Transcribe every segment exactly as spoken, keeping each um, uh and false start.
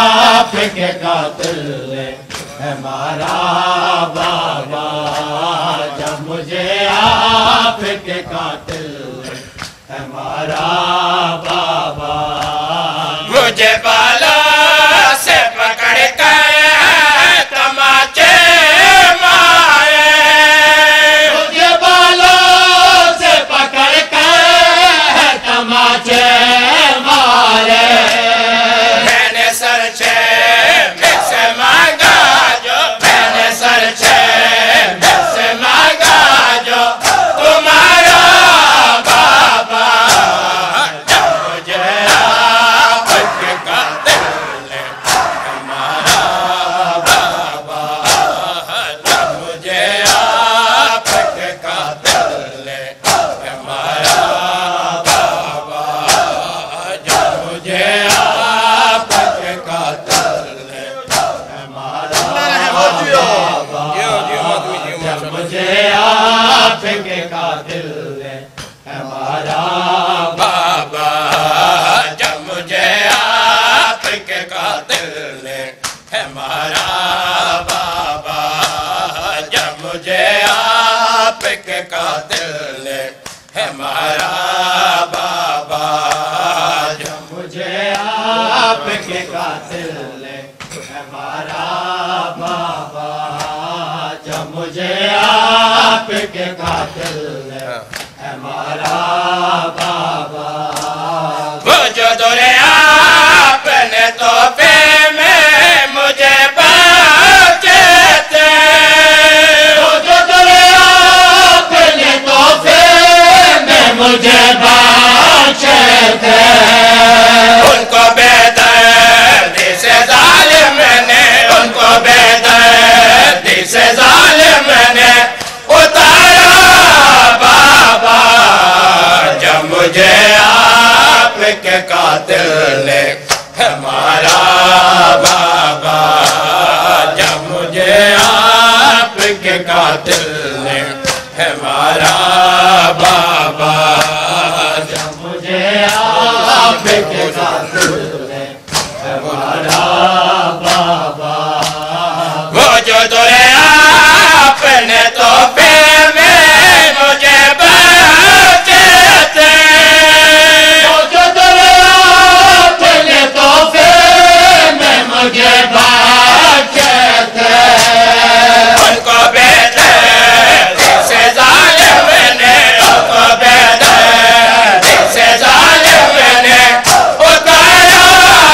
آپ کے قاتل ہمارا بابا جب مجھے آپ کے قاتل ہمارا بابا مجھے بالا سے پکڑ کر تماچے مارے مجھے بالا سے پکڑ کر تماچے مارے میں نے سر چھے میں سے مانگا جو میں نے سر چھے میں سے مانگا جو تمہارا بابا جب مجھے آپ کے قاتل ہمارا بابا جب مجھے آپ کے قاتل ہمارا بابا جب مجھے آپ کے قاتل ہمارا بابا جب مجھے آپ کے قاتل ہمارا بابا جب مجھے آپ کے قاتل ہمارا بابا جب مجھے آپ کے قاتل ہمارا بابا جب مجھے آپ کے قاتل ہمارا بابا جب مجھے آپ کے قاتل ہمارا بابا وہ جو دورے آپ نے تحفے میں مجھے بخشے تھے وہ جو تیرے آپ نے تحفے میں مجھے بخشے تھے ان کو بے دردی سے ظالم نے ان کو بے دردی سے ظالم نے اتارا بابا جب مجھے آپ کے قاتل نے ہمارا بابا جب مجھے آپ کے قاتل نے ہمارا بابا جب مجھے آپ کے قاتل ہمارا بابا وہ جو دورے آپ نے تحفے میں مجھے بخشے تھے وہ جو تیرے آپ نے تحفے میں مجھے بخشے تھے ان کو بے دردی سے ظالم نے ان کو بے دردی سے ظالم نے اتارا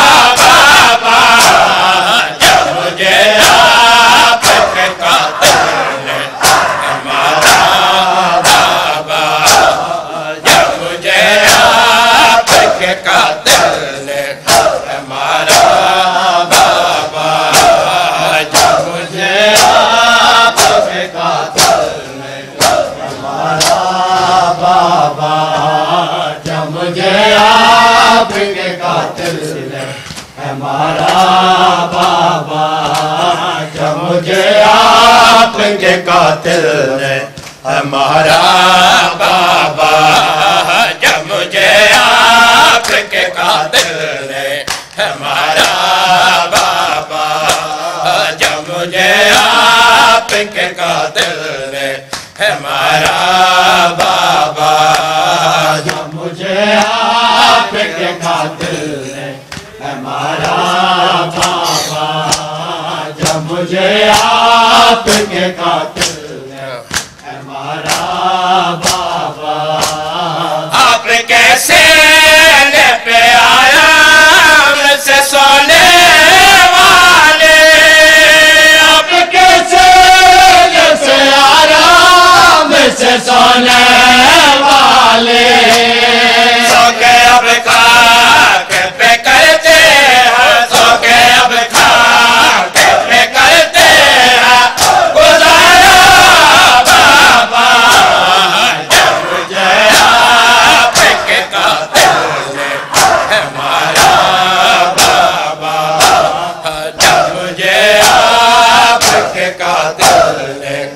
بابا جب مجھے آپ کے قاتل نے ہمارا بابا جب مجھے آپ کے قاتل نے ہمارا بابا جب مجھے آپ کے قاتل ہمارا بابا جب مجھے آپ کے قاتل ہمارا بابا جب مجھے آپ کے قاتل ہمارا بابا جب مجھے آپ کے قاتل نے ہمارا بابا جب مجھے آپ کے قاتل نے ہمارا بابا جب مجھے آپ کے قاتل ہمارا بابا جب مجھے آپ کے قاتل ہمارا بابا آپ کیسے پہ آرام سے سونے والے آپ کیسے جیسے آرام سے سونے والے سو کے اب خاک پہ کرتے ہیں سو کے اب خاک پہ کرتے ہیں گزارا بابا جب مجھے آپ کے قاتل نے ہمارا بابا جب مجھے آپ کے قاتل نے